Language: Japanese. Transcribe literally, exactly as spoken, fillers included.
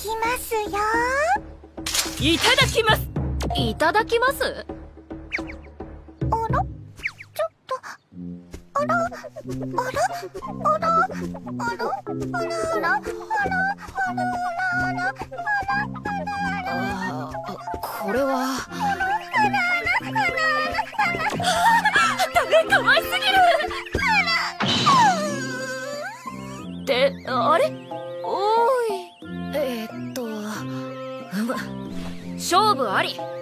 きますよ。 いただきます。いただきます。 あら、ちょっと、あら、あら、あら、あら、あら、あら、あら、あら、あら、あら、あら、あら、 ああ、これは。ダメ、かわいすぎる。ってあれ、おーい、えー、っとうむ、勝負あり。